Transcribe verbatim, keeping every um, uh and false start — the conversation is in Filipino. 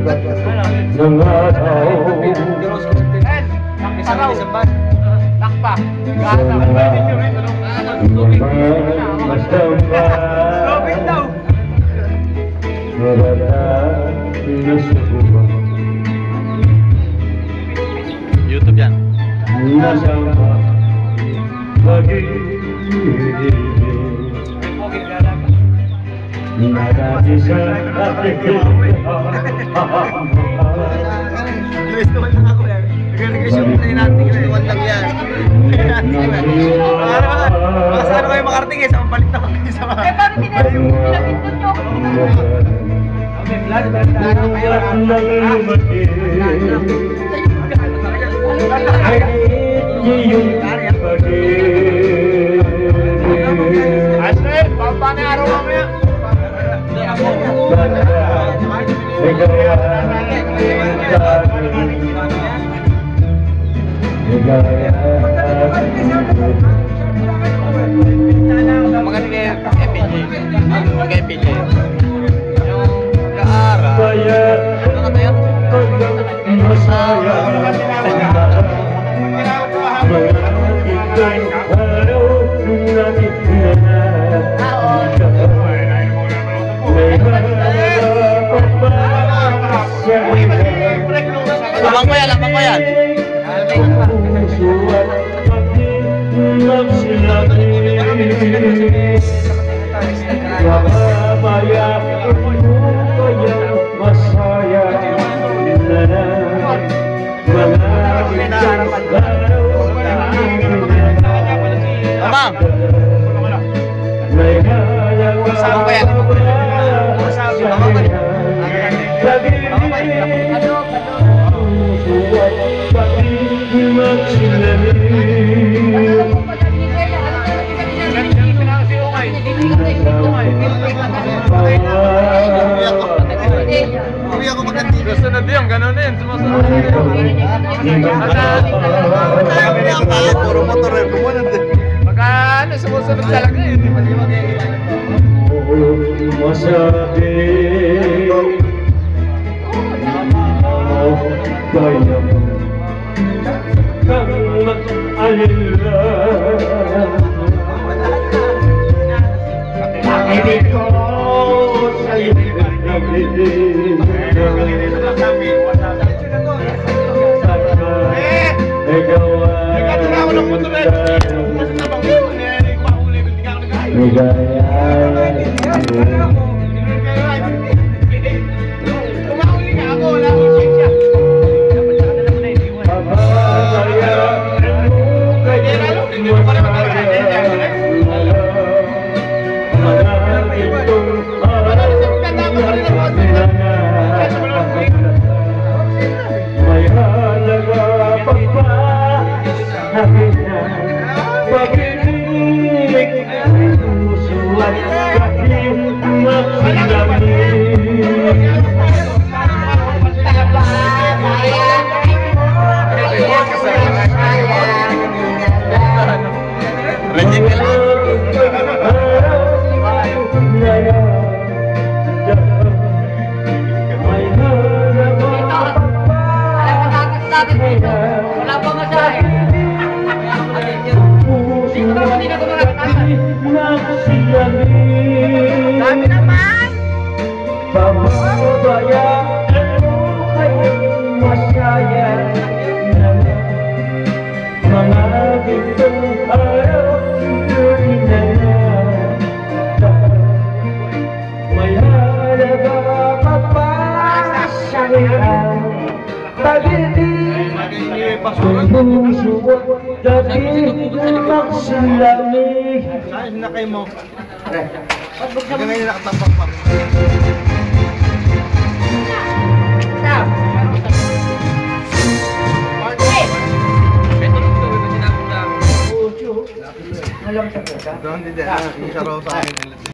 ng araw. Takpa. Lobit daw. YouTube yan. Nasama pag-ibig narati sa ating Gusto lang ako yan. Nag-request yung play natin. Gusto lang yan. Makasano kayo makarating eh. Sa mapalit na kami sa mga. Eh, paano pinag-pinag ito? Okay, blood, blood, blood. Ashley, paano yung araw mamaya? Maganda kay F P J. Kay F P J. Yung kaara. Ano ka tayo? Masaya. Labang ko yan, labang ko yan. Labang. Sama ko yan. Hindi ako maganda. Gusto na din, gano'n din. Sumasunod. Puro motor eh. Kumunod eh. Baka ano, sumusunod talaga eh. Masabi kaya kang mag-alila hindi ko sa'yo nabili ikaw Reject ka lang. Wala pa masahe. Dito na ba dito na dami naman. Pamabaya kayo masaya mga gintong araw tuloy na may halaga pa pa sa Sumusuwag dati magsilamig. Saan na kayo mo? Ika ngayon nakatapak pa. Doon din din. Isa raw sa akin.